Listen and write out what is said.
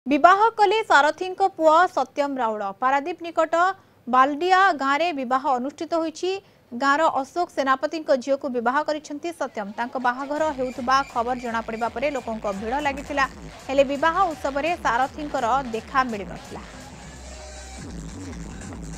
विवाह कले सारथी पुआ सत्यम राउड़ पारादीप निकट बालडिया गाँव में बह अनुष्ठित होईछि। गाँवर अशोक सेनापति झील को बह कर सत्यम बाहाघर होउथबा खबर जना पड़िबा परे लोकों भीड़ लगिथिला। हेले विवाह उत्सव में सारथी देखा मिल नथिला।